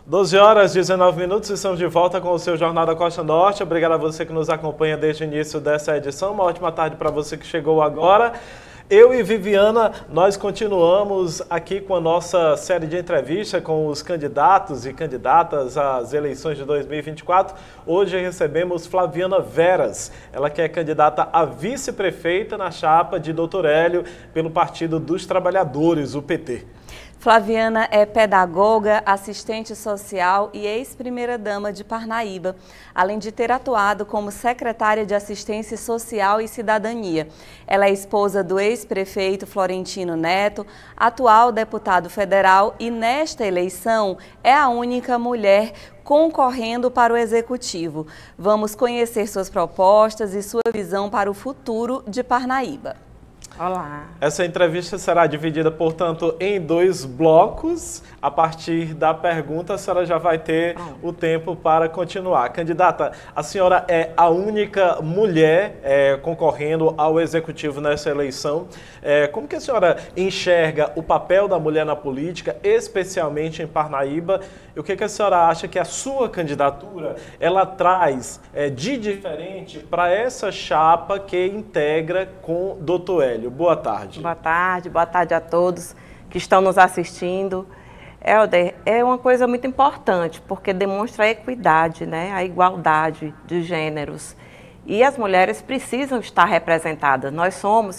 12 horas, 19 minutos, estamos de volta com o seu Jornal da Costa Norte. Obrigado a você que nos acompanha desde o início dessa edição. Uma ótima tarde para você que chegou agora. Eu e Viviana, nós continuamos aqui com a nossa série de entrevistas com os candidatos e candidatas às eleições de 2024. Hoje recebemos Flaviana Veras, ela que é candidata a vice-prefeita na chapa de Doutor Hélio pelo Partido dos Trabalhadores, o PT. Flaviana é pedagoga, assistente social e ex-primeira-dama de Parnaíba, além de ter atuado como secretária de Assistência Social e Cidadania. Ela é esposa do ex-prefeito Florentino Neto, atual deputado federal e, nesta eleição, é a única mulher concorrendo para o Executivo. Vamos conhecer suas propostas e sua visão para o futuro de Parnaíba. Olá. Essa entrevista será dividida, portanto, em 2 blocos. A partir da pergunta, a senhora já vai ter o tempo para continuar. Candidata, a senhora é a única mulher concorrendo ao Executivo nessa eleição. Como que a senhora enxerga o papel da mulher na política, especialmente em Parnaíba? E o que a senhora acha que a sua candidatura ela traz de diferente para essa chapa que integra com Doutor Hélio? Boa tarde. Boa tarde a todos que estão nos assistindo. Helder, é uma coisa muito importante, porque demonstra a equidade, né? A igualdade de gêneros. E as mulheres precisam estar representadas. Nós somos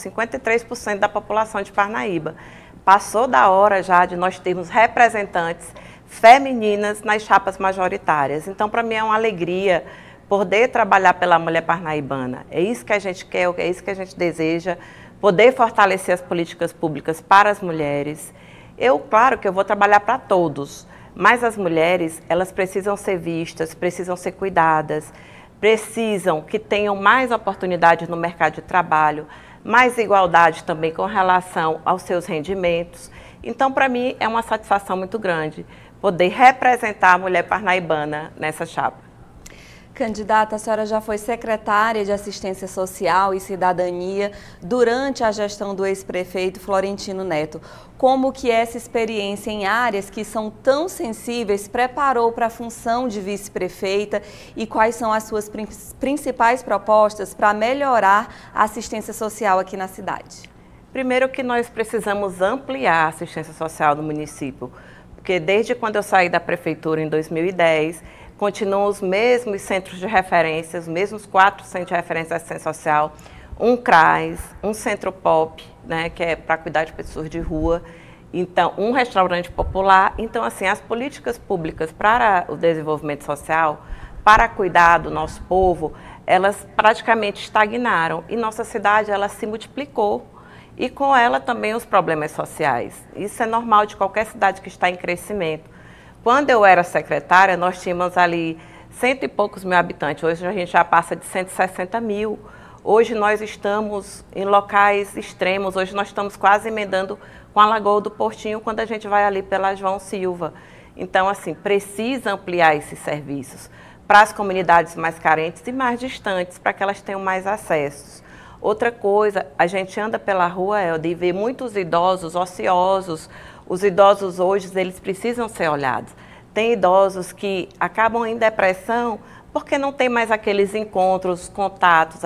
53% da população de Parnaíba. Passou da hora já de nós termos representantes femininas nas chapas majoritárias. Então, para mim é uma alegria poder trabalhar pela mulher parnaibana. É isso que a gente quer, é isso que a gente deseja. Poder fortalecer as políticas públicas para as mulheres. Claro que eu vou trabalhar para todos, mas as mulheres, elas precisam ser vistas, precisam ser cuidadas, precisam que tenham mais oportunidades no mercado de trabalho, mais igualdade também com relação aos seus rendimentos. Então, para mim, é uma satisfação muito grande poder representar a mulher parnaibana nessa chapa. Candidata, a senhora já foi secretária de Assistência Social e Cidadania durante a gestão do ex-prefeito Florentino Neto. Como que essa experiência em áreas que são tão sensíveis preparou para a função de vice-prefeita e quais são as suas principais propostas para melhorar a assistência social aqui na cidade? Primeiro que nós precisamos ampliar a assistência social no município, porque desde quando eu saí da prefeitura em 2010, continuam os mesmos centros de referência, os mesmos 4 centros de referência de assistência social, um CRAS, um centro POP, né, que é para cuidar de pessoas de rua, então um restaurante popular. Então, assim, as políticas públicas para o desenvolvimento social, para cuidar do nosso povo, elas praticamente estagnaram e nossa cidade ela se multiplicou e com ela também os problemas sociais. Isso é normal de qualquer cidade que está em crescimento. Quando eu era secretária, nós tínhamos ali 100 e poucos mil habitantes. Hoje a gente já passa de 160 mil. Hoje nós estamos em locais extremos. Hoje nós estamos quase emendando com a Lagoa do Portinho quando a gente vai ali pela João Silva. Então, assim, precisa ampliar esses serviços para as comunidades mais carentes e mais distantes, para que elas tenham mais acessos. Outra coisa, a gente anda pela rua, Helder, e vê muitos idosos ociosos. Os idosos hoje, eles precisam ser olhados. Tem idosos que acabam em depressão porque não tem mais aqueles encontros, contatos,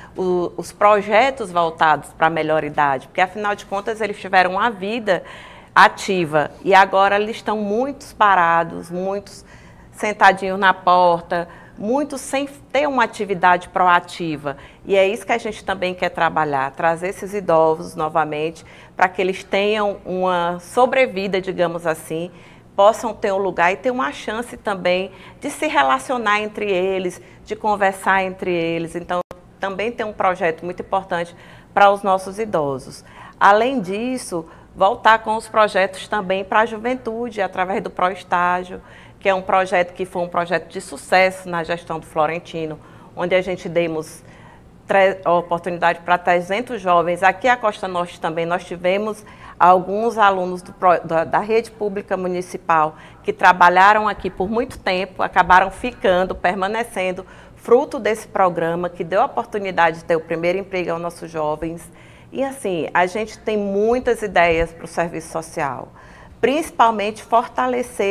os projetos voltados para a melhor idade. Porque, afinal de contas, eles tiveram uma vida ativa e agora eles estão muitos parados, muitos sentadinhos na porta, muitos sem ter uma atividade proativa. E é isso que a gente também quer trabalhar, trazer esses idosos novamente para que eles tenham uma sobrevida, digamos assim, possam ter um lugar e ter uma chance também de se relacionar entre eles, de conversar entre eles. Então, também tem um projeto muito importante para os nossos idosos. Além disso, voltar com os projetos também para a juventude, através do Proestágio, que é um projeto que foi um projeto de sucesso na gestão do Florentino, onde a gente demos oportunidade para 300 jovens. Aqui a Costa Norte também nós tivemos alguns alunos da rede pública municipal que trabalharam aqui por muito tempo, acabaram ficando, permanecendo, fruto desse programa que deu a oportunidade de ter o primeiro emprego aos nossos jovens. E assim, a gente tem muitas ideias para o serviço social, principalmente fortalecer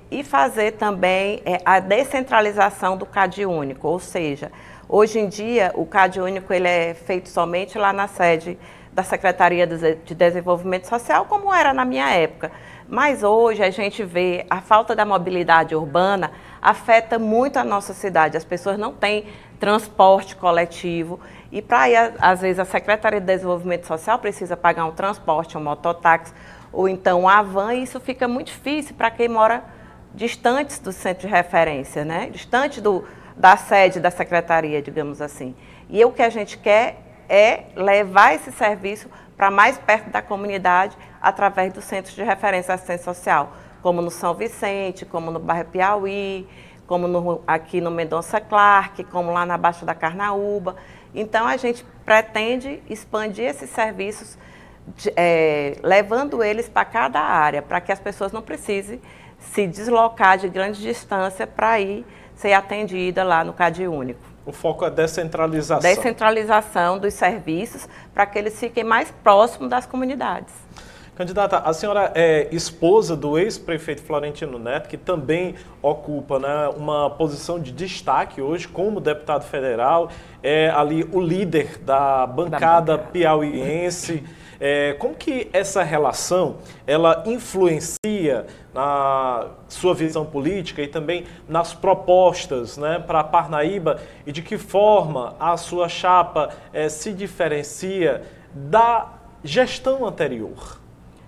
e fazer também a descentralização do CAD único, ou seja, hoje em dia o CAD único ele é feito somente lá na sede da Secretaria de Desenvolvimento Social, como era na minha época. Mas hoje a gente vê a falta da mobilidade urbana afeta muito a nossa cidade. As pessoas não têm transporte coletivo e para ir, às vezes, a Secretaria de Desenvolvimento Social precisa pagar um transporte, um mototáxi ou então a van, e isso fica muito difícil para quem mora distantes do centro de referência, né? Distante da sede da secretaria, digamos assim. E o que a gente quer é levar esse serviço para mais perto da comunidade através dos centros de referência de assistência social, como no São Vicente, como no bairro Piauí, como aqui no Mendonça Clark, como lá na Baixa da Carnaúba. Então, a gente pretende expandir esses serviços, levando eles para cada área, para que as pessoas não precisem se deslocar de grande distância para ir ser atendida lá no CAD único. O foco é descentralização. Descentralização dos serviços para que eles fiquem mais próximos das comunidades. Candidata, a senhora é esposa do ex-prefeito Florentino Neto, que também ocupa, né, uma posição de destaque hoje como deputado federal, é ali o líder da bancada piauiense. Como que essa relação ela influencia na sua visão política e também nas propostas, né, para Parnaíba, e de que forma a sua chapa se diferencia da gestão anterior?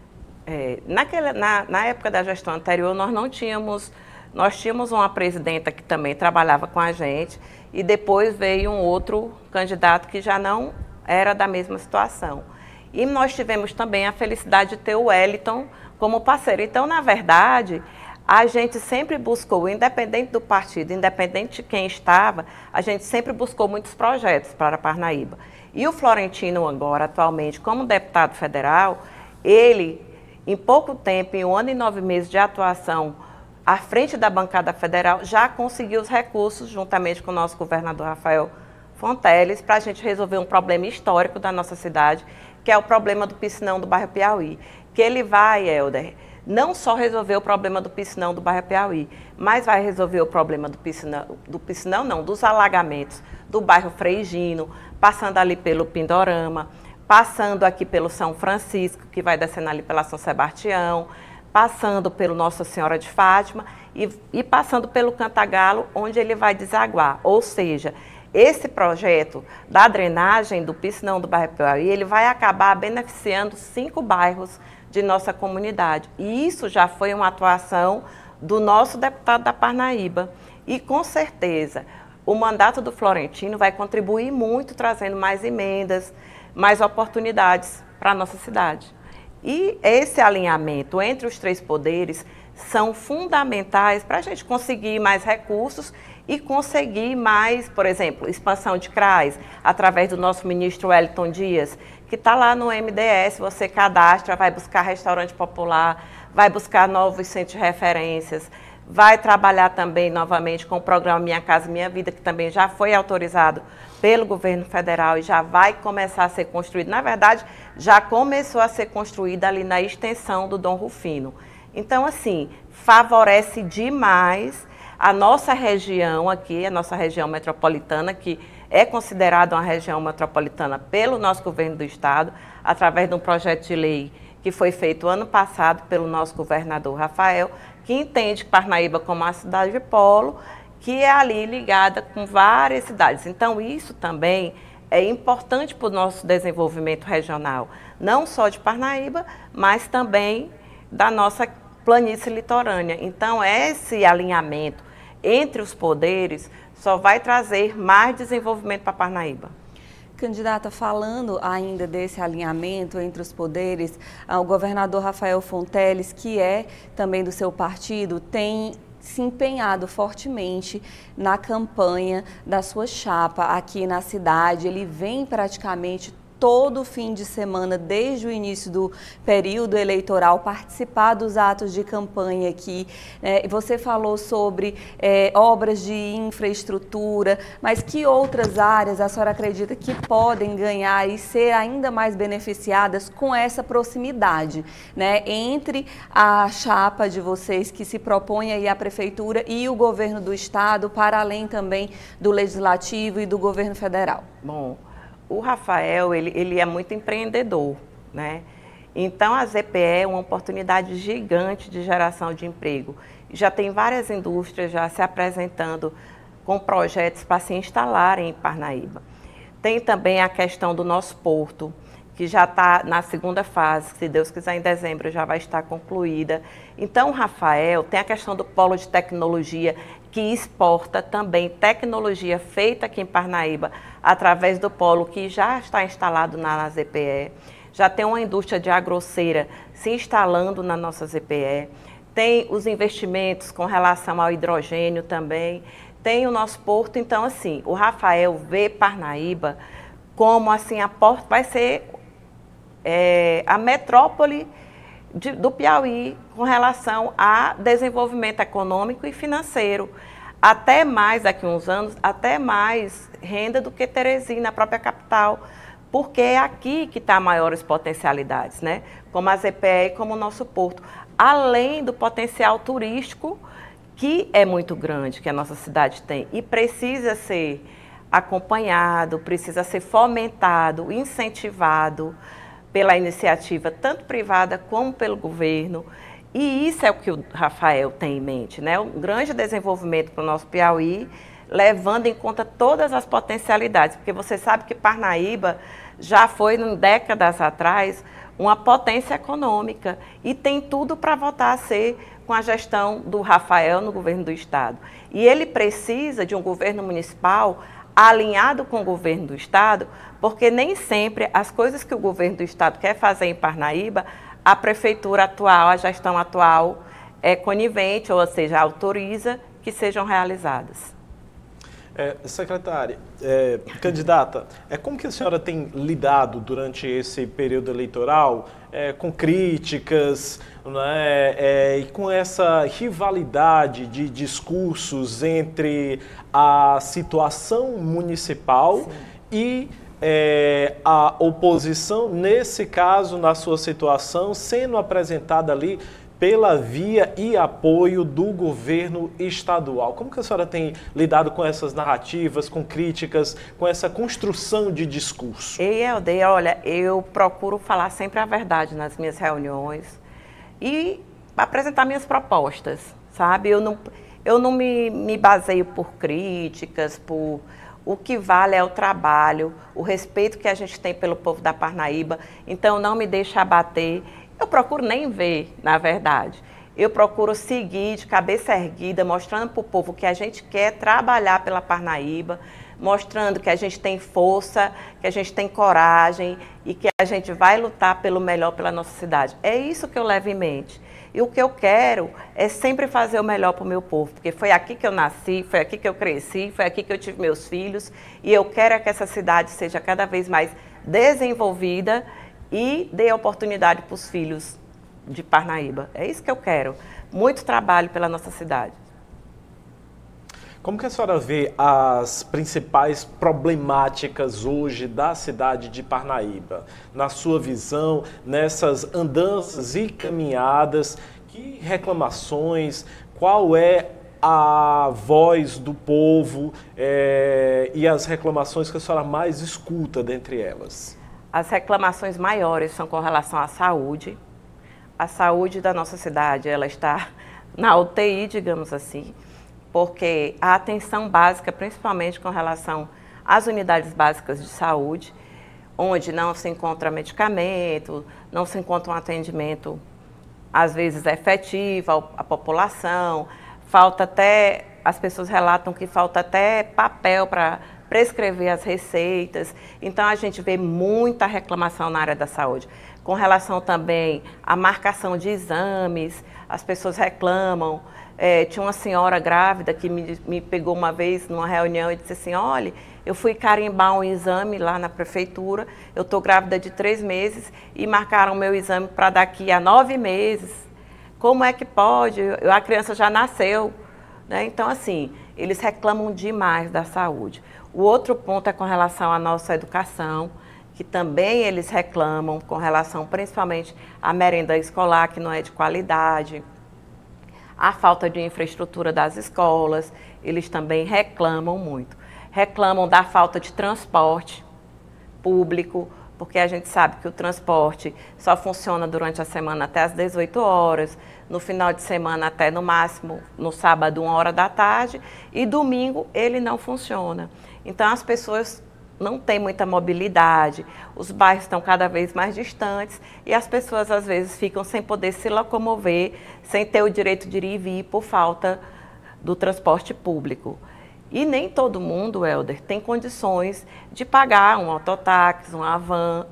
Na época da gestão anterior, nós tínhamos uma presidenta que também trabalhava com a gente, e depois veio um outro candidato que já não era da mesma situação. E nós tivemos também a felicidade de ter o Wellington como parceiro. Então, na verdade, a gente sempre buscou, independente do partido, independente de quem estava, a gente sempre buscou muitos projetos para Parnaíba. E o Florentino agora, atualmente, como deputado federal, ele, em pouco tempo, em 1 ano e 9 meses de atuação à frente da bancada federal, já conseguiu os recursos, juntamente com o nosso governador Rafael Fonteles, para a gente resolver um problema histórico da nossa cidade, que é o problema do piscinão do bairro Piauí. Que ele vai, Helder, não só resolver o problema do piscinão do bairro Piauí, mas vai resolver o problema dos alagamentos do bairro Freigino, passando ali pelo Pindorama, passando aqui pelo São Francisco, que vai descendo ali pela São Sebastião, passando pelo Nossa Senhora de Fátima e passando pelo Cantagalo, onde ele vai desaguar. Ou seja, esse projeto da drenagem do piscinão do bairro Piauí, ele vai acabar beneficiando 5 bairros de nossa comunidade. E isso já foi uma atuação do nosso deputado da Parnaíba. E, com certeza, o mandato do Florentino vai contribuir muito, trazendo mais emendas, mais oportunidades para a nossa cidade. E esse alinhamento entre os 3 poderes são fundamentais para a gente conseguir mais recursos e conseguir mais, por exemplo, expansão de CRAs, através do nosso ministro Wellington Dias, que está lá no MDS, você cadastra, vai buscar restaurante popular, vai buscar novos centros de referências, vai trabalhar também novamente com o programa Minha Casa Minha Vida, que também já foi autorizado pelo governo federal e já vai começar a ser construído. Na verdade, já começou a ser construído ali na extensão do Dom Rufino. Então, assim, favorece demais a nossa região aqui, a nossa região metropolitana, que é considerada uma região metropolitana pelo nosso governo do estado, através de um projeto de lei que foi feito ano passado pelo nosso governador Rafael, que entende Parnaíba como uma cidade de polo, que é ali ligada com várias cidades. Então, isso também é importante para o nosso desenvolvimento regional, não só de Parnaíba, mas também da nossa planície litorânea. Então, esse alinhamento entre os poderes só vai trazer mais desenvolvimento para Parnaíba. Candidata, falando ainda desse alinhamento entre os poderes, o governador Rafael Fonteles, que é também do seu partido, tem se empenhado fortemente na campanha da sua chapa aqui na cidade. Ele vem praticamente todo fim de semana, desde o início do período eleitoral, participar dos atos de campanha aqui. Você falou sobre obras de infraestrutura, mas que outras áreas a senhora acredita que podem ganhar e ser ainda mais beneficiadas com essa proximidade, né, entre a chapa de vocês que se propõe aí a prefeitura e o governo do estado, para além também do legislativo e do governo federal? Bom, o Rafael, ele é muito empreendedor, né? Então, a ZPE é uma oportunidade gigante de geração de emprego. Já tem várias indústrias já se apresentando com projetos para se instalarem em Parnaíba. Tem também a questão do nosso porto, que já está na segunda fase, se Deus quiser em dezembro já vai estar concluída. Então, Rafael, tem a questão do polo de tecnologia, que exporta também tecnologia feita aqui em Parnaíba, através do polo que já está instalado na ZPE. Já tem uma indústria de agrosseira se instalando na nossa ZPE. Tem os investimentos com relação ao hidrogênio também. Tem o nosso porto. Então, assim, o Rafael vê Parnaíba como, assim, vai ser a metrópole do Piauí com relação a desenvolvimento econômico e financeiro. Até mais, daqui a uns anos, até mais renda do que Teresina, a própria capital, porque é aqui que está maiores potencialidades, né? Como a ZPE e como o nosso porto. Além do potencial turístico, que é muito grande, que a nossa cidade tem, e precisa ser acompanhado, precisa ser fomentado, incentivado pela iniciativa, tanto privada como pelo governo. E isso é o que o Rafael tem em mente, né? Um grande desenvolvimento para o nosso Piauí, levando em conta todas as potencialidades, porque você sabe que Parnaíba já foi, décadas atrás, uma potência econômica e tem tudo para voltar a ser com a gestão do Rafael no governo do estado. E ele precisa de um governo municipal alinhado com o governo do estado, porque nem sempre as coisas que o governo do estado quer fazer em Parnaíba, a prefeitura atual, a gestão atual é conivente, ou seja, autoriza que sejam realizadas. Secretária, candidata, como que a senhora tem lidado durante esse período eleitoral com críticas, né, e com essa rivalidade de discursos entre a situação municipal Sim. e a oposição, nesse caso, na sua situação, sendo apresentada ali pela via e apoio do governo estadual? Como que a senhora tem lidado com essas narrativas, com críticas, com essa construção de discurso? Helder, olha, eu procuro falar sempre a verdade nas minhas reuniões e apresentar minhas propostas, sabe? Eu não me baseio por críticas, o que vale é o trabalho, o respeito que a gente tem pelo povo da Parnaíba, então não me deixa abater. Eu procuro nem ver, na verdade. Eu procuro seguir de cabeça erguida, mostrando para o povo que a gente quer trabalhar pela Parnaíba, mostrando que a gente tem força, que a gente tem coragem e que a gente vai lutar pelo melhor pela nossa cidade. É isso que eu levo em mente. E o que eu quero é sempre fazer o melhor para o meu povo, porque foi aqui que eu nasci, foi aqui que eu cresci, foi aqui que eu tive meus filhos, e eu quero que essa cidade seja cada vez mais desenvolvida e dê oportunidade para os filhos de Parnaíba. É isso que eu quero. Muito trabalho pela nossa cidade. Como que a senhora vê as principais problemáticas hoje da cidade de Parnaíba? Na sua visão, nessas andanças e caminhadas, que reclamações, qual é a voz do povo e as reclamações que a senhora mais escuta dentre elas? As reclamações maiores são com relação à saúde. A saúde da nossa cidade, ela está na UTI, digamos assim, porque a atenção básica, principalmente com relação às unidades básicas de saúde, onde não se encontra medicamento, não se encontra um atendimento, às vezes, efetivo à população, falta até, as pessoas relatam que falta até papel para prescrever as receitas. Então, a gente vê muita reclamação na área da saúde. Com relação também à marcação de exames, as pessoas reclamam. Tinha uma senhora grávida que me pegou uma vez numa reunião e disse assim, olha, Eu fui carimbar um exame lá na prefeitura, eu estou grávida de 3 meses e marcaram meu exame para daqui a 9 meses. Como é que pode? A criança já nasceu, né? Então, assim, eles reclamam demais da saúde. O outro ponto é com relação à nossa educação, que também eles reclamam com relação principalmente à merenda escolar, que não é de qualidade, a falta de infraestrutura das escolas, eles também reclamam muito. Reclamam da falta de transporte público, porque a gente sabe que o transporte só funciona durante a semana até às 18 horas, no final de semana até no máximo, no sábado, 1h da tarde, e domingo ele não funciona. Então as pessoas não têm muita mobilidade, os bairros estão cada vez mais distantes e as pessoas às vezes ficam sem poder se locomover, sem ter o direito de ir e vir por falta do transporte público. E nem todo mundo, Helder, tem condições de pagar um autotáxi, uma van,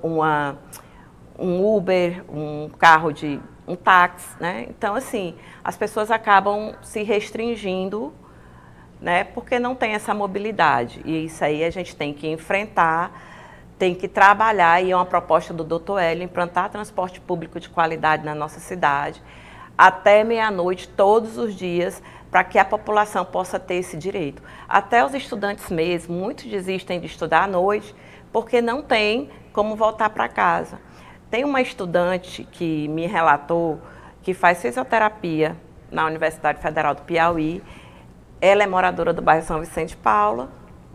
um Uber, um táxi, né? Então, assim, as pessoas acabam se restringindo, né, porque não tem essa mobilidade. E isso aí a gente tem que enfrentar, tem que trabalhar, e é uma proposta do Dr. Hélio, implantar transporte público de qualidade na nossa cidade, até meia-noite, todos os dias, para que a população possa ter esse direito. Até os estudantes mesmo, muitos desistem de estudar à noite, porque não tem como voltar para casa. Tem uma estudante que me relatou que faz fisioterapia na Universidade Federal do Piauí. Ela é moradora do bairro São Vicente de Paula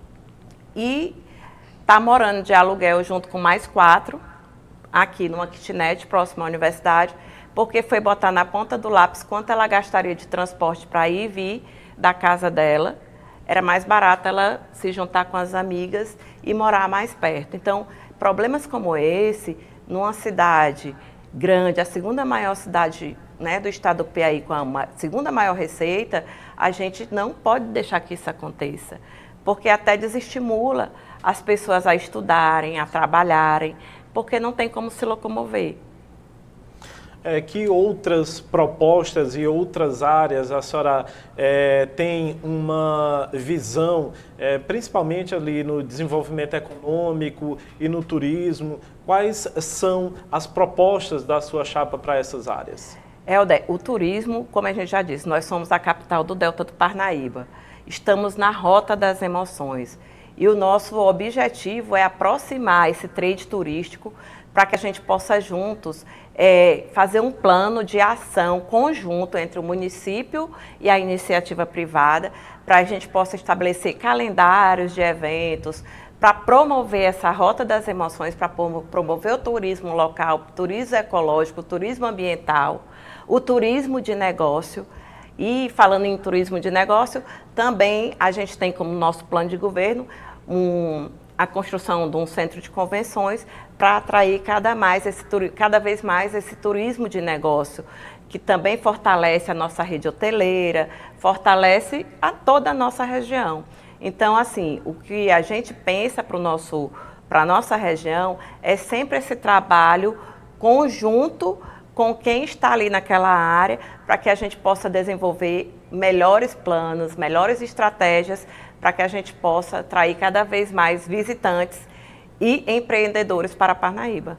e está morando de aluguel junto com mais 4 aqui numa kitnet próxima à universidade, porque foi botar na ponta do lápis quanto ela gastaria de transporte para ir e vir da casa dela. Era mais barato ela se juntar com as amigas e morar mais perto. Então, problemas como esse, numa cidade grande, a segunda maior cidade, né, do estado do Piauí, com a segunda maior receita, a gente não pode deixar que isso aconteça, porque até desestimula as pessoas a estudarem, a trabalharem, porque não tem como se locomover. Que outras propostas e outras áreas a senhora tem uma visão, principalmente ali no desenvolvimento econômico e no turismo? Quais são as propostas da sua chapa para essas áreas? Helder, o turismo, como a gente já disse, nós somos a capital do Delta do Parnaíba. Estamos na rota das emoções. E o nosso objetivo é aproximar esse trade turístico para que a gente possa juntos fazer um plano de ação conjunto entre o município e a iniciativa privada, para a gente possa estabelecer calendários de eventos, para promover essa rota das emoções, para promover o turismo local, o turismo ecológico, o turismo ambiental, o turismo de negócio. E falando em turismo de negócio, também a gente tem como nosso plano de governo a construção de um centro de convenções para atrair cada vez mais esse turismo de negócio, que também fortalece a nossa rede hoteleira, fortalece toda a nossa região. Então, assim, o que a gente pensa para a nossa região é sempre esse trabalho conjunto com quem está ali naquela área, para que a gente possa desenvolver melhores planos, melhores estratégias, para que a gente possa atrair cada vez mais visitantes e empreendedores para Parnaíba.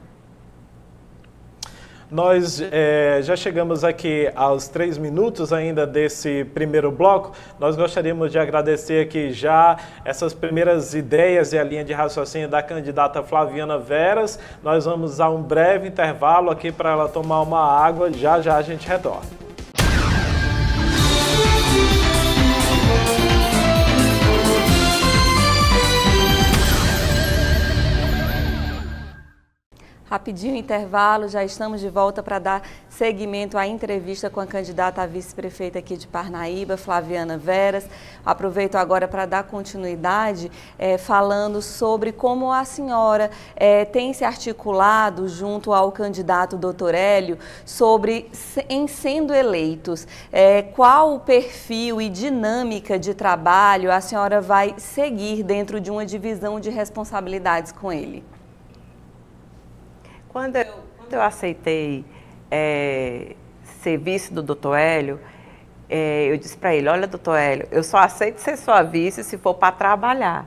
Nós já chegamos aqui aos 3 minutos ainda desse primeiro bloco. Nós gostaríamos de agradecer aqui já essas primeiras ideias e a linha de raciocínio da candidata Flaviana Veras. Nós vamos a um breve intervalo aqui para ela tomar uma água. Já já a gente retorna. Rapidinho intervalo, já estamos de volta para dar seguimento à entrevista com a candidata a vice-prefeita aqui de Parnaíba, Flaviana Veras. Aproveito agora para dar continuidade falando sobre como a senhora tem se articulado junto ao candidato Dr. Hélio sobre, em sendo eleitos, qual o perfil e dinâmica de trabalho a senhora vai seguir dentro de uma divisão de responsabilidades com ele. Quando eu aceitei ser vice do Dr. Hélio, eu disse para ele: olha, Dr. Hélio, eu só aceito ser sua vice se for para trabalhar,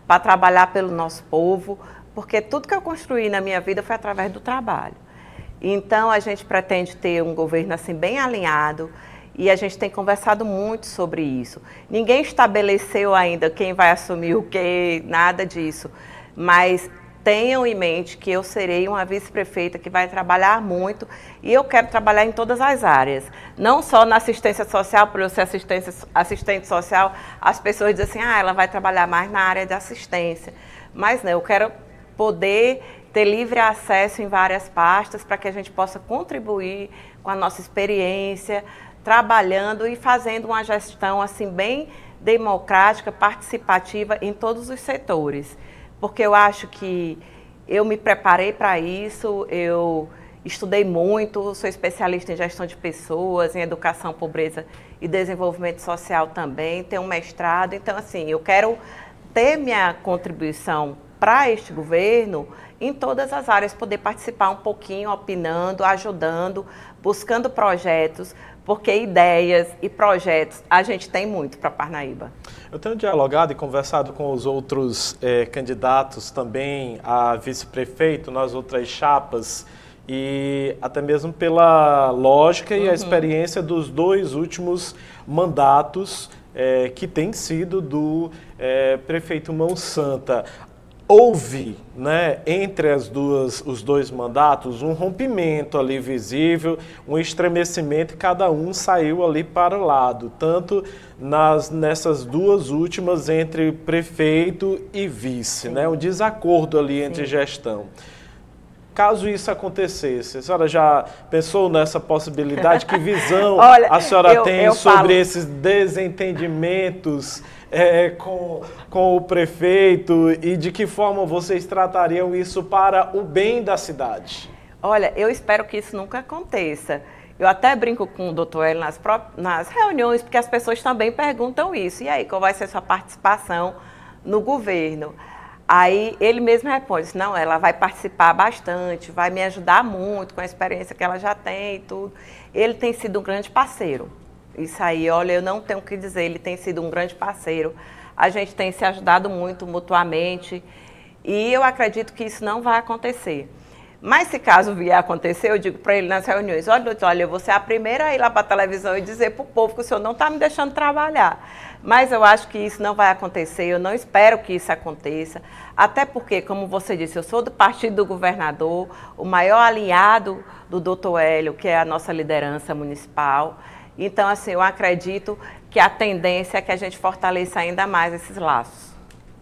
para trabalhar pelo nosso povo, porque tudo que eu construí na minha vida foi através do trabalho. Então, a gente pretende ter um governo assim bem alinhado e a gente tem conversado muito sobre isso. Ninguém estabeleceu ainda quem vai assumir o quê, nada disso, mas tenham em mente que eu serei uma vice-prefeita que vai trabalhar muito e eu quero trabalhar em todas as áreas. Não só na assistência social, por eu ser assistente social, as pessoas dizem assim, ela vai trabalhar mais na área de assistência. Mas não, eu quero poder ter livre acesso em várias pastas para que a gente possa contribuir com a nossa experiência, trabalhando e fazendo uma gestão assim bem democrática, participativa em todos os setores. Porque eu acho que eu me preparei para isso, eu estudei muito, sou especialista em gestão de pessoas, em educação, pobreza e desenvolvimento social também, tenho um mestrado. Então, assim, eu quero ter minha contribuição para este governo em todas as áreas, poder participar um pouquinho, opinando, ajudando, buscando projetos, porque ideias e projetos a gente tem muito para Parnaíba. Eu tenho dialogado e conversado com os outros candidatos também a vice-prefeito nas outras chapas e até mesmo pela lógica e a experiência dos 2 últimos mandatos que tem sido do prefeito Mão Santa. Houve, né, entre os 2 mandatos, um rompimento ali visível, um estremecimento e cada um saiu ali para o lado, tanto nessas 2 últimas entre prefeito e vice, né, um desacordo ali entre gestão. Caso isso acontecesse, a senhora já pensou nessa possibilidade? Que visão Olha, a senhora tem sobre esses desentendimentos com o prefeito e de que forma vocês tratariam isso para o bem da cidade? Olha, eu espero que isso nunca aconteça. Eu até brinco com o doutor Hélio nas reuniões, porque as pessoas também perguntam isso. E aí, qual vai ser a sua participação no governo? Aí ele mesmo responde, não, ela vai participar bastante, vai me ajudar muito com a experiência que ela já tem e tudo. Ele tem sido um grande parceiro. Isso aí, olha, eu não tenho o que dizer, ele tem sido um grande parceiro. A gente tem se ajudado muito mutuamente e eu acredito que isso não vai acontecer. Mas se caso vier a acontecer, eu digo para ele nas reuniões, olha, doutor, eu vou ser a primeira a ir lá para a televisão e dizer para o povo que o senhor não está me deixando trabalhar. Mas eu acho que isso não vai acontecer, eu não espero que isso aconteça, até porque, como você disse, eu sou do partido do governador, o maior aliado do doutor Hélio, que é a nossa liderança municipal. Então, assim, eu acredito que a tendência é que a gente fortaleça ainda mais esses laços.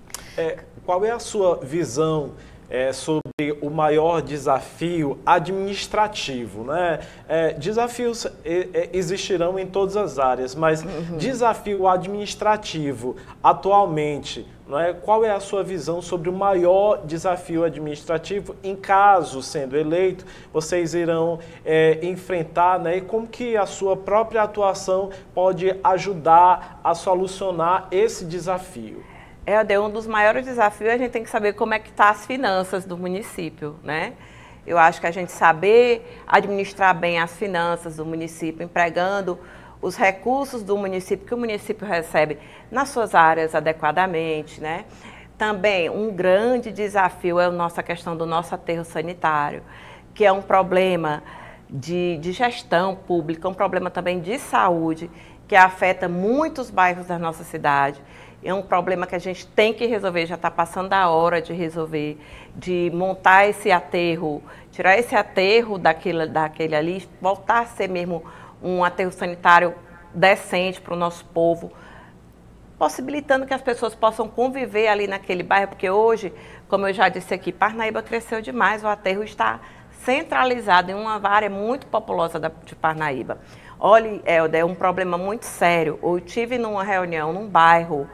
Qual é a sua visão sobre o maior desafio administrativo, né? Desafios existirão em todas as áreas, mas desafio administrativo atualmente, não é? Qual é a sua visão sobre o maior desafio administrativo em caso, sendo eleito, vocês irão enfrentar, né? E como que a sua própria atuação pode ajudar a solucionar esse desafio? Um dos maiores desafios, a gente tem que saber como é que estão as finanças do município, né? Eu acho que a gente saber administrar bem as finanças do município, empregando os recursos do município, que o município recebe nas suas áreas adequadamente, né? Também um grande desafio é a nossa questão do nosso aterro sanitário, que é um problema de gestão pública, um problema também de saúde, que afeta muitos bairros da nossa cidade. É um problema que a gente tem que resolver, já está passando a hora de resolver, de montar esse aterro, tirar esse aterro daquele ali, voltar a ser mesmo um aterro sanitário decente para o nosso povo, possibilitando que as pessoas possam conviver ali naquele bairro, porque hoje, como eu já disse aqui, Parnaíba cresceu demais, o aterro está centralizado em uma área muito populosa de Parnaíba. Olha, Helder, é um problema muito sério. Eu tive numa reunião num bairro,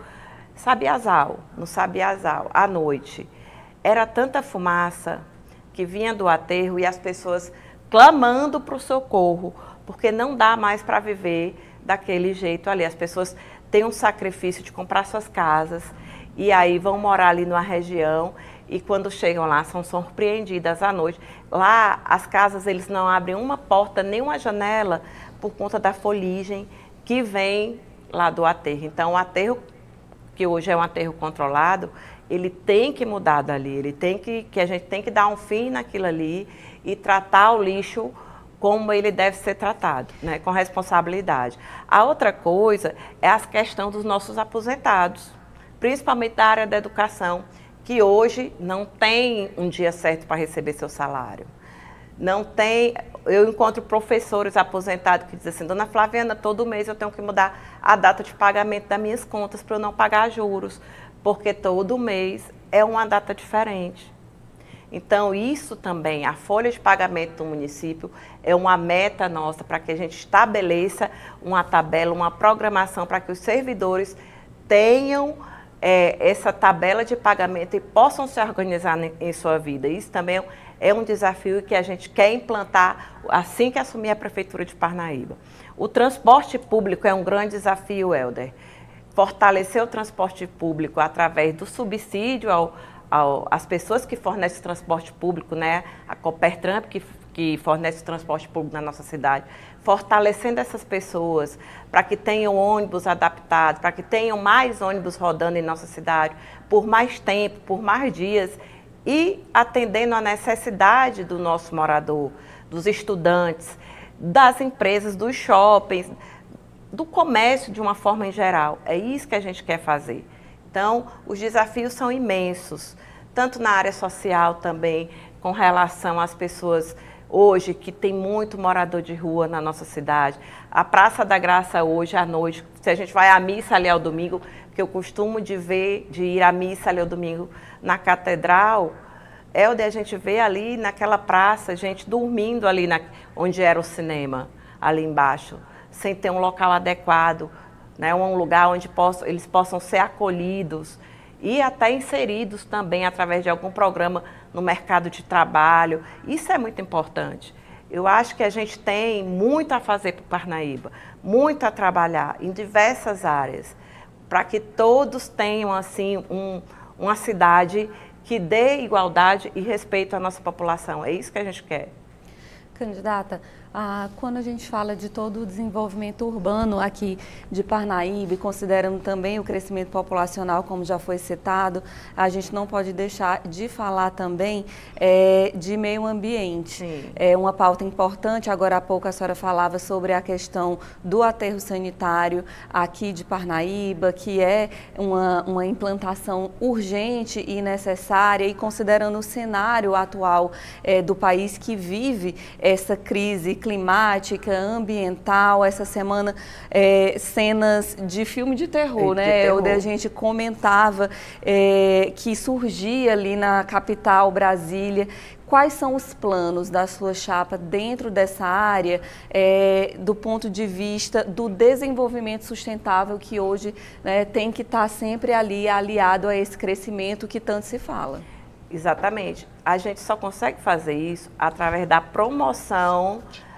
no Sabiazal, à noite. Era tanta fumaça que vinha do aterro e as pessoas clamando para o socorro, porque não dá mais para viver daquele jeito ali. As pessoas têm um sacrifício de comprar suas casas e aí vão morar ali numa região e quando chegam lá são surpreendidas à noite. Lá as casas eles não abrem uma porta nem uma janela por conta da fuligem que vem lá do aterro. Então o aterro, que hoje é um aterro controlado, ele tem que mudar dali, que a gente tem que dar um fim naquilo ali e tratar o lixo como ele deve ser tratado, né, com responsabilidade. A outra coisa é a questão dos nossos aposentados, principalmente da área da educação, que hoje não tem um dia certo para receber seu salário. Não tem, eu encontro professores aposentados que dizem assim, dona Flaviana, todo mês eu tenho que mudar a data de pagamento das minhas contas para eu não pagar juros, porque todo mês é uma data diferente. Então, isso também, a folha de pagamento do município é uma meta nossa para que a gente estabeleça uma tabela, uma programação para que os servidores tenham essa tabela de pagamento e possam se organizar em sua vida. Isso também é um desafio que a gente quer implantar assim que assumir a Prefeitura de Parnaíba. O transporte público é um grande desafio, Helder. Fortalecer o transporte público através do subsídio às pessoas que fornecem transporte público, né? A Copertramp, que fornece transporte público na nossa cidade, fortalecendo essas pessoas para que tenham ônibus adaptados, para que tenham mais ônibus rodando em nossa cidade por mais tempo, por mais dias e atendendo à necessidade do nosso morador, dos estudantes, das empresas, dos shoppings, do comércio de uma forma em geral. É isso que a gente quer fazer. Então, os desafios são imensos, tanto na área social também, com relação às pessoas hoje que tem muito morador de rua na nossa cidade. A Praça da Graça hoje à noite, se a gente vai à missa ali ao domingo, que eu costumo de ir à missa ali ao domingo na Catedral, a gente vê ali naquela praça, gente dormindo ali onde era o cinema, ali embaixo, sem ter um local adequado, né, um lugar onde eles possam ser acolhidos e até inseridos também através de algum programa no mercado de trabalho. Isso é muito importante. Eu acho que a gente tem muito a fazer para o Parnaíba, muito a trabalhar em diversas áreas, para que todos tenham assim, uma cidade que dê igualdade e respeito à nossa população. É isso que a gente quer. Candidata, quando a gente fala de todo o desenvolvimento urbano aqui de Parnaíba, considerando também o crescimento populacional, como já foi citado, a gente não pode deixar de falar também de meio ambiente. Sim. É uma pauta importante. Agora há pouco a senhora falava sobre a questão do aterro sanitário aqui de Parnaíba, que é uma implantação urgente e necessária, e considerando o cenário atual do país que vive essa crise climática, ambiental. Essa semana, cenas de filme de terror, né? Onde a gente comentava que surgia ali na capital, Brasília. Quais são os planos da sua chapa dentro dessa área, do ponto de vista do desenvolvimento sustentável, que hoje, né, tem que estar sempre ali aliado a esse crescimento que tanto se fala? Exatamente. A gente só consegue fazer isso através da promoção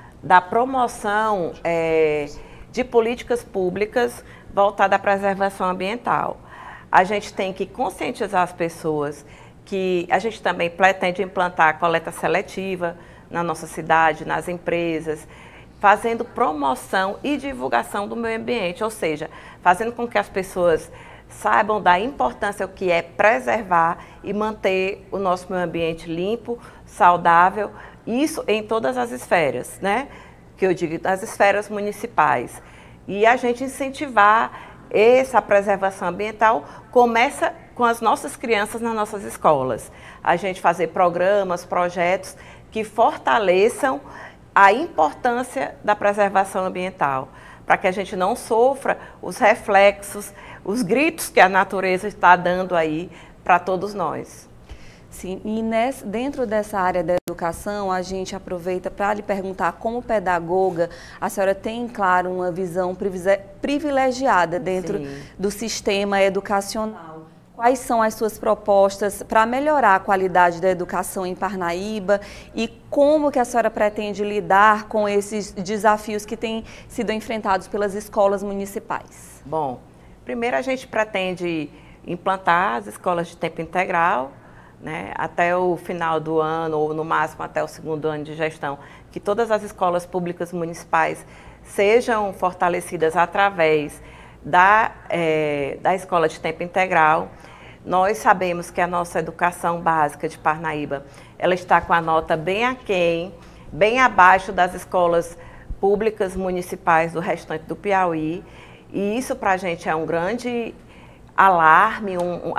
de políticas públicas voltadas à preservação ambiental. A gente tem que conscientizar as pessoas que a gente também pretende implantar a coleta seletiva na nossa cidade, nas empresas, fazendo promoção e divulgação do meio ambiente, ou seja, fazendo com que as pessoas saibam da importância que é preservar e manter o nosso meio ambiente limpo, saudável, isso em todas as esferas, né? Que eu digo, nas esferas municipais. E a gente incentivar essa preservação ambiental começa com as nossas crianças nas nossas escolas. A gente fazer programas, projetos que fortaleçam a importância da preservação ambiental, para que a gente não sofra os reflexos, os gritos que a natureza está dando aí para todos nós. Sim, e dentro dessa área da educação, a gente aproveita para lhe perguntar, como pedagoga, a senhora tem, claro, uma visão privilegiada dentro do sistema educacional. Quais são as suas propostas para melhorar a qualidade da educação em Parnaíba e como que a senhora pretende lidar com esses desafios que têm sido enfrentados pelas escolas municipais? Bom, primeiro a gente pretende implantar as escolas de tempo integral, né, até o final do ano, ou no máximo até o segundo ano de gestão, que todas as escolas públicas municipais sejam fortalecidas através da escola de tempo integral. Nós sabemos que a nossa educação básica de Parnaíba, ela está com a nota bem aquém, bem abaixo das escolas públicas municipais do restante do Piauí, e isso para a gente é um grande alarme,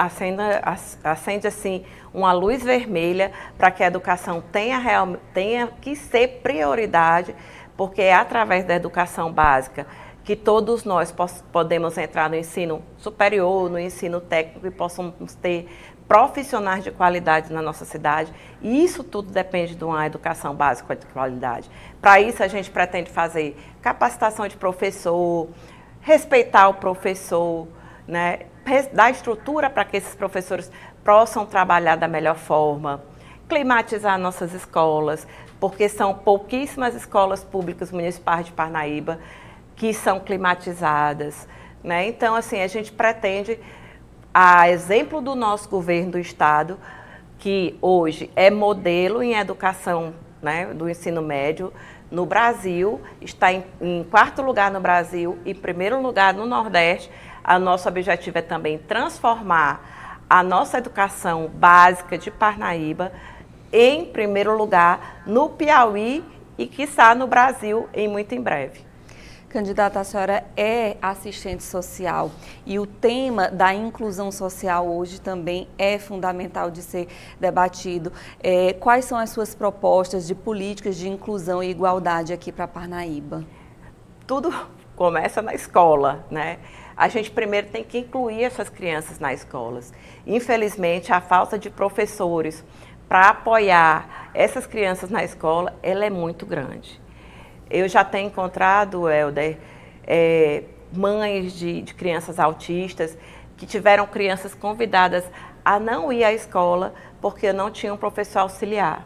acende assim uma luz vermelha para que a educação tenha que ser prioridade, porque é através da educação básica que todos nós podemos entrar no ensino superior, no ensino técnico e possamos ter profissionais de qualidade na nossa cidade. E isso tudo depende de uma educação básica de qualidade. Para isso a gente pretende fazer capacitação de professor, respeitar o professor, né? Dar estrutura para que esses professores possam trabalhar da melhor forma, climatizar nossas escolas, porque são pouquíssimas escolas públicas municipais de Parnaíba que são climatizadas, né? Então, assim, a gente pretende, a exemplo do nosso governo do estado, que hoje é modelo em educação, né, do ensino médio no Brasil, está em 4º lugar no Brasil e 1º lugar no Nordeste. O nosso objetivo é também transformar a nossa educação básica de Parnaíba em 1º lugar no Piauí e, quiçá, no Brasil muito em breve. Candidata, a senhora é assistente social e o tema da inclusão social hoje também é fundamental de ser debatido. Quais são as suas propostas de políticas de inclusão e igualdade aqui para Parnaíba? Tudo começa na escola, né? A gente primeiro tem que incluir essas crianças nas escolas. Infelizmente, a falta de professores para apoiar essas crianças na escola, ela é muito grande. Eu já tenho encontrado, Helder, mães de crianças autistas que tiveram crianças convidadas a não ir à escola porque não tinha um professor auxiliar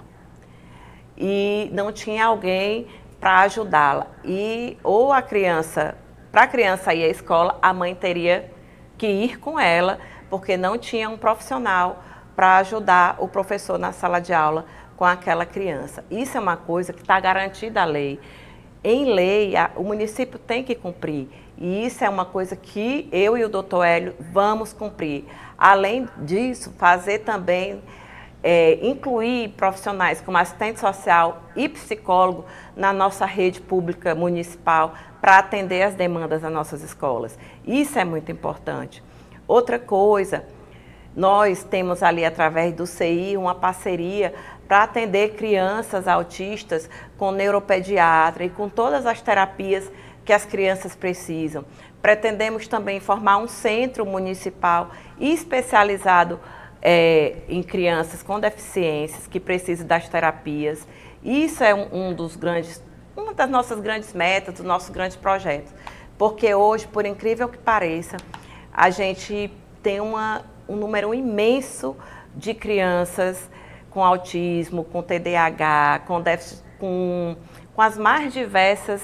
e não tinha alguém para ajudá-la. E ou a criança, para a criança ir à escola, a mãe teria que ir com ela porque não tinha um profissional para ajudar o professor na sala de aula com aquela criança. Isso é uma coisa que está garantida à lei. Em lei, o município tem que cumprir, e isso é uma coisa que eu e o doutor Hélio vamos cumprir. Além disso, fazer também, incluir profissionais como assistente social e psicólogo na nossa rede pública municipal para atender as demandas das nossas escolas. Isso é muito importante. Outra coisa, nós temos ali, através do CI, uma parceria para atender crianças autistas com neuropediatra e com todas as terapias que as crianças precisam. Pretendemos também formar um centro municipal especializado em crianças com deficiências que precisam das terapias. Isso é uma das nossas grandes metas, dos nossos grandes projetos. Porque hoje, por incrível que pareça, a gente tem um número imenso de crianças com autismo, com TDAH, com déficit, com as mais diversas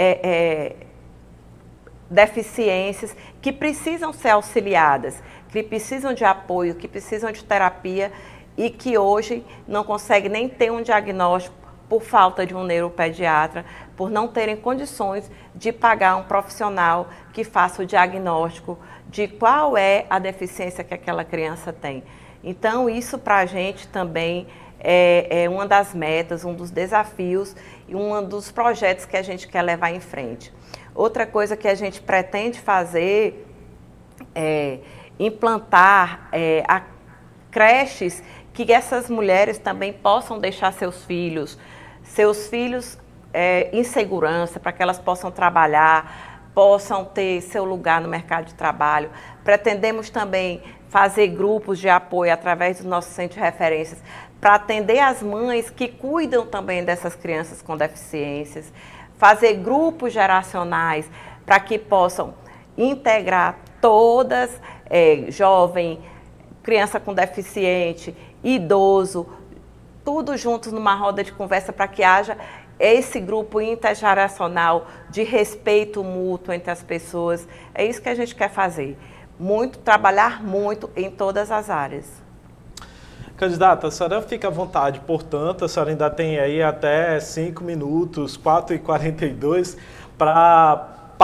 deficiências que precisam ser auxiliadas, que precisam de apoio, que precisam de terapia e que hoje não conseguem nem ter um diagnóstico por falta de um neuropediatra, por não terem condições de pagar um profissional que faça o diagnóstico de qual é a deficiência que aquela criança tem. Então, isso para a gente também é uma das metas, um dos desafios e um dos projetos que a gente quer levar em frente. Outra coisa que a gente pretende fazer é implantar creches que essas mulheres também possam deixar seus filhos em segurança, para que elas possam trabalhar, possam ter seu lugar no mercado de trabalho. Pretendemos também fazer grupos de apoio através do nosso centro de referências para atender as mães que cuidam também dessas crianças com deficiências, fazer grupos geracionais para que possam integrar todas, jovem, criança com deficiente, idoso, tudo juntos numa roda de conversa para que haja esse grupo intergeracional de respeito mútuo entre as pessoas. É isso que a gente quer fazer. Trabalhar muito em todas as áreas. Candidata, a senhora fica à vontade, portanto, a senhora ainda tem aí até 5 minutos, 4h42, para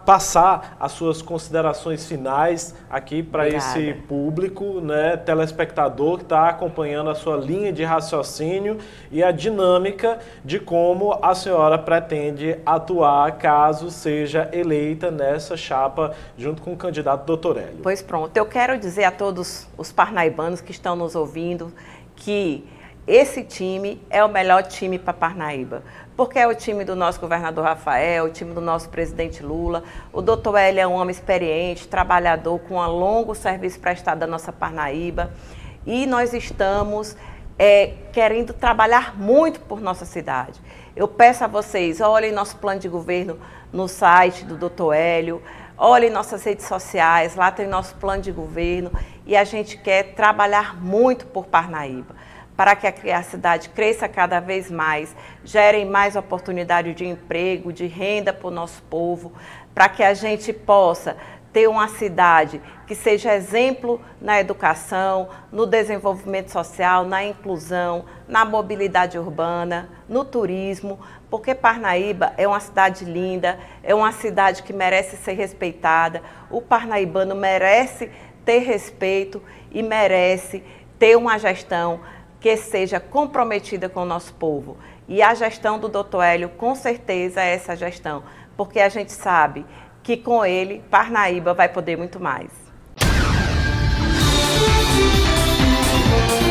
passar as suas considerações finais aqui para esse público, né, telespectador que está acompanhando a sua linha de raciocínio e a dinâmica de como a senhora pretende atuar caso seja eleita nessa chapa junto com o candidato Dr. Hélio. Pois pronto, eu quero dizer a todos os parnaibanos que estão nos ouvindo que esse time é o melhor time para Parnaíba, porque é o time do nosso governador Rafael, o time do nosso presidente Lula. O Dr. Hélio é um homem experiente, trabalhador, com um longo serviço prestado da nossa Parnaíba. E nós estamos querendo trabalhar muito por nossa cidade. Eu peço a vocês, olhem nosso plano de governo no site do Dr. Hélio, olhem nossas redes sociais, lá tem nosso plano de governo e a gente quer trabalhar muito por Parnaíba, para que a cidade cresça cada vez mais, gerem mais oportunidade de emprego, de renda para o nosso povo, para que a gente possa ter uma cidade que seja exemplo na educação, no desenvolvimento social, na inclusão, na mobilidade urbana, no turismo, porque Parnaíba é uma cidade linda, é uma cidade que merece ser respeitada, o parnaibano merece ter respeito e merece ter uma gestão que seja comprometida com o nosso povo. E a gestão do Dr. Hélio, com certeza, é essa gestão, porque a gente sabe que com ele, Parnaíba vai poder muito mais.